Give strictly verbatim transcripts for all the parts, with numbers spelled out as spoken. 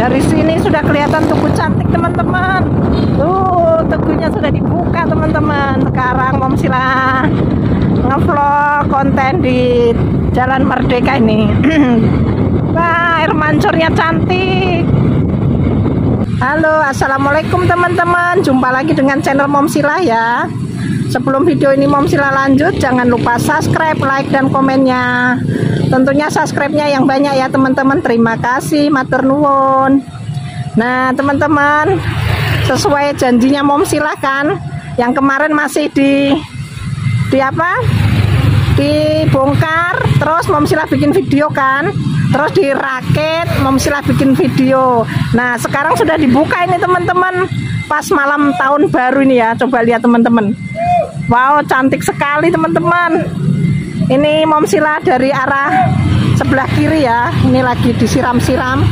Dari sini sudah kelihatan Tugu cantik teman-teman. Tuh, tugunya sudah dibuka teman-teman. Sekarang Mom Sila ngevlog konten di Jalan Merdeka ini. Wah, air mancurnya cantik. Halo, assalamualaikum teman-teman. Jumpa lagi dengan channel Mom Sila ya. Sebelum video ini Mom Sila lanjut, jangan lupa subscribe, like, dan komennya. Tentunya subscribe-nya yang banyak ya teman-teman. Terima kasih, matur nuwun. Nah teman-teman, sesuai janjinya Mom Sila kan, yang kemarin masih di di apa? Dibongkar, terus Mom Sila bikin video kan, terus dirakit, Mom Sila bikin video. Nah sekarang sudah dibuka ini teman-teman, pas malam tahun baru ini ya. Coba lihat teman-teman. Wow, cantik sekali teman-teman. Ini Mom Sila dari arah sebelah kiri ya. Ini lagi disiram-siram.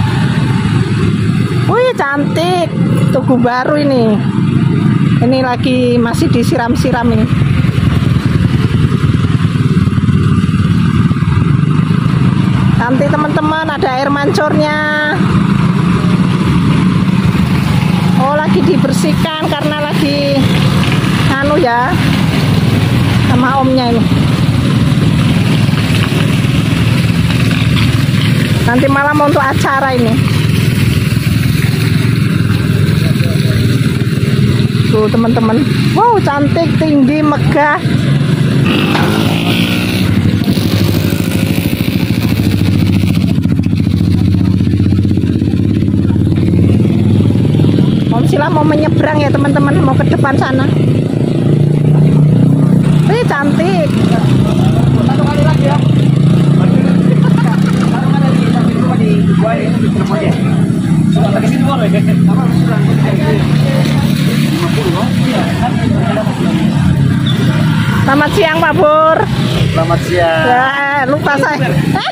Wih, cantik. Tugu baru ini. Ini lagi masih disiram-siram ini. Cantik teman-teman, ada air mancurnya. Oh, lagi dibersihkan karena lagi anu ya, sama omnya ini. Nanti malam untuk acara ini. Tuh teman-teman, wow cantik, tinggi, megah. Mom Sila mau menyeberang ya teman-teman, mau ke depan sana. Wih cantik. Satu kali lagi ya. Selamat siang Pak Pur. Selamat siang. Ya, lupa saya.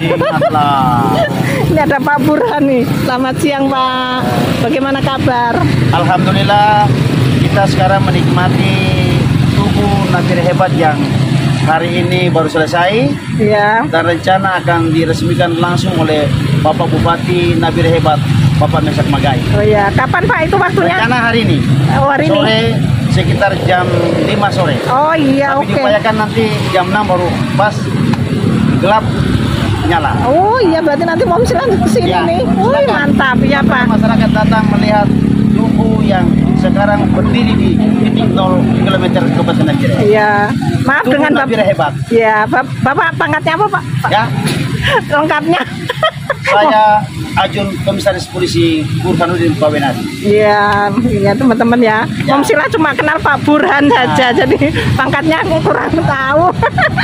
Ini ada Pak Burhan nih. Selamat siang Pak. Bagaimana kabar? Alhamdulillah, kita sekarang menikmati Tugu Nabire Hebat yang hari ini baru selesai. Ya. Dan rencana akan diresmikan langsung oleh Bapak Bupati Nabire Hebat, Bapak Mesak Magai. Oh ya, kapan Pak itu waktunya? Rencana hari ini. Oh, hari ini. Sore sekitar jam lima sore. Oh iya, oke. Tapi Okay. diupayakan nanti jam enam baru pas gelap nyala. Oh iya, berarti nanti Mom Sila ke sini Ya, nih. Wih, silakan. mantap ya Pak. Masyarakat datang melihat tugu yang sekarang berdiri di titik nol kilometer Kabupaten Nabire. Iya. Maaf Tugu dengan Nabire Bapak. Hebat. Ya, Bap- Bapak pangkatnya apa Pak? Pak? Ya, Lengkapnya. saya Ajun Komisaris Polisi Burhanuddin Bawenadi. Iya, iya teman-teman ya. Ya. Mom Sila cuma kenal Pak Burhan saja, jadi pangkatnya aku kurang tahu.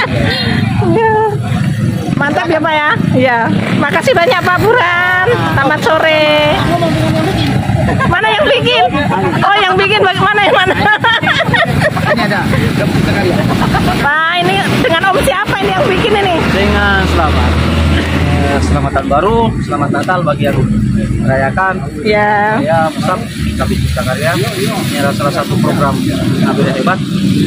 Ya. Mantap ya Pak ya. Iya. Makasih banyak Pak Burhan. Selamat sore. Mana yang bikin? Oh, yang bikin bagaimana yang mana? Ini ada. Pak, ini dengan Om siapa ini yang bikin ini? Dengan selamat. Eh, Selamat tahun baru, selamat Natal bagi yang merayakan. Ya. Saya Musab, Kabit Cipta Karya. Ini adalah salah satu program Nabire Hebat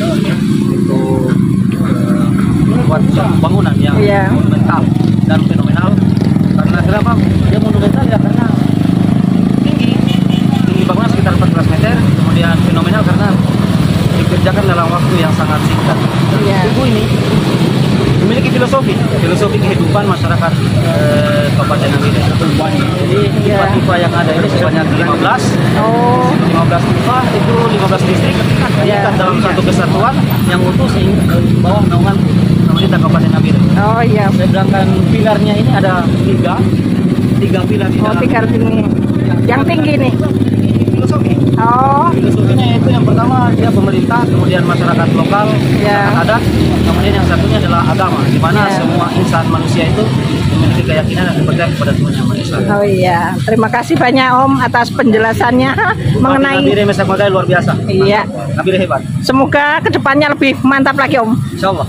untuk eh, membuat suatu bangunan yang Iya. monumental dan fenomenal. Karena kenapa dia monumental ya? Karena tinggi, tinggi bangunan sekitar empat belas meter. Kemudian fenomenal karena dikerjakan dalam waktu yang sangat singkat. Iya. Tugu ini memiliki filosofi, filosofi kehidupan masyarakat eh, Kabupaten Nabire. Jadi Iya. pipa-pipa yang ada ini sebanyak lima belas. Oh. lima belas pipa itu lima belas distrik Iya. kita dalam satu kesatuan yang utuh sehingga bawah naungan pemerintah Kabupaten Nabire. Oh iya. Sedangkan pilarnya ini ada tiga, tiga pilar di Oh, dalam. tiga ini. Yang tinggi nih. Filosofi. Oh. Filosofinya itu yang pertama dia pemerintah, kemudian masyarakat lokal, Ya. masyarakat adat, kemudian yang satunya adalah agama, di mana Ya. semua insan manusia itu memiliki keyakinan dan percaya kepada Tuhan Yang Maha Esa. Oh iya, terima kasih banyak Om atas penjelasannya mengenai. Nabire Mesak Magai luar biasa. Iya. Nabire hebat. Semoga kedepannya lebih mantap lagi Om. Insya Allah.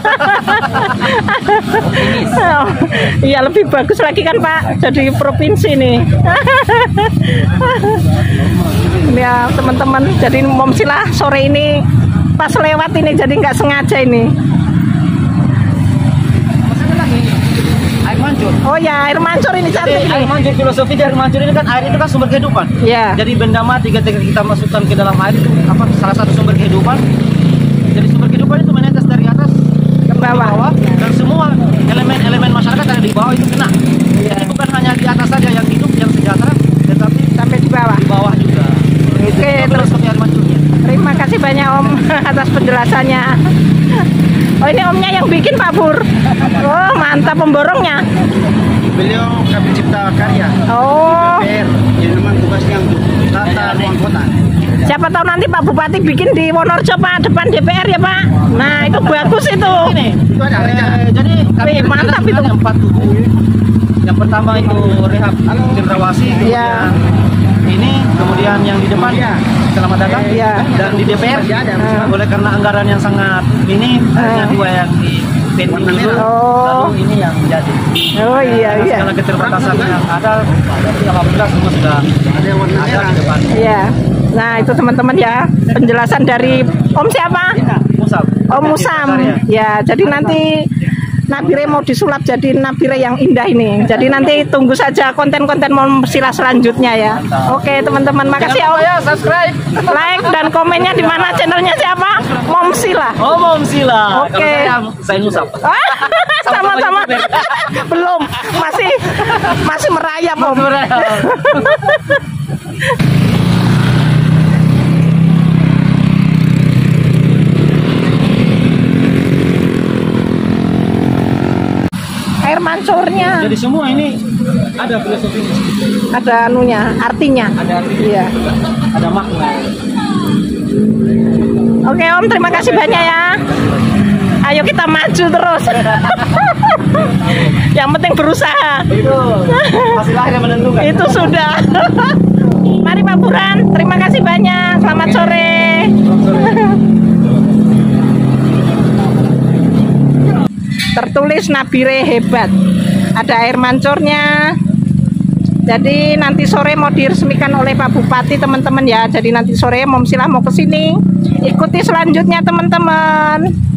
Oh, iya, lebih bagus lagi kan Pak, jadi provinsi nih. Ya teman-teman, jadi Mom Sila sore ini pas lewat ini jadi nggak sengaja ini. Air mancur. mancur. Oh ya, air mancur ini Jadi cantik air nih. mancur, filosofi dari mancur ini kan air itu kan sumber kehidupan. Ya. Jadi benda mati ketika kita masukkan ke dalam air itu apa salah satu sumber kehidupan. Jadi sumber kehidupan itu menetes dari atas Ke bawah. dan semua elemen-elemen masyarakat yang di bawah itu kena. Iya. Jadi bukan hanya di atas saja yang hidup yang sejahtera, tetapi Sampai di bawah. di bawah juga. Oke, Itu terus filosofi air mancurnya. terima kasih banyak Om atas penjelasannya. Oh ini Omnya yang bikin Pak Pur. Oh mantap pemborongnya. Beliau Kabin Cipta Karya Oh P R yang memang tugasnya untuk tata ruang kota. siapa tahu nanti Pak Bupati bikin di Wonorejo Pak, depan D P R ya Pak. Nah itu bagus itu. Ini Itu ada rencana. eh, jadi kami Wih, mantap rencanakan itu. ada empat tugu. Yang pertama itu rehab cendrawasih, Iya. kemudian ini, kemudian yang di depan Iya. selamat datang, Iya. dan di D P R Masih ada, masih ada. oleh karena anggaran yang sangat minim, hanya dua yang di pending dulu, Oh. lalu ini yang jadi. Oh iya iya. Segala keterbatasan yang ada, alhamdulillah semua sudah Ada yang warna ada merah. di depan. Iya. Nah itu teman-teman ya penjelasan dari Om siapa? Musab. Om Musam. Ya jadi nanti Nabire mau disulap jadi Nabire yang indah ini. Jadi nanti tunggu saja konten-konten Mom Sila selanjutnya ya. Oke teman-teman, makasih ya Om. ya, subscribe. Like dan komennya di mana channelnya siapa? Mom Sila. Oh, Mom Sila. Oke. Kalau saya, saya Musab. Sama-sama. Belum, masih masih merayap Om. Air mancurnya Jadi semua ini ada filosofinya, ada anunya, artinya. ada arti, Iya. ada makna. Oke Om, terima kasih banyak ya. Ayo kita maju terus. Yang penting berusaha. Itu hasil akhir yang menentukan. Itu sudah. Mari Pak Buran, terima kasih banyak. Selamat sore. Tertulis Nabire hebat. Ada air mancurnya. Jadi nanti sore mau diresmikan oleh Pak Bupati teman-teman ya. Jadi nanti sore Mom Sila mau ke sini. Ikuti selanjutnya teman-teman.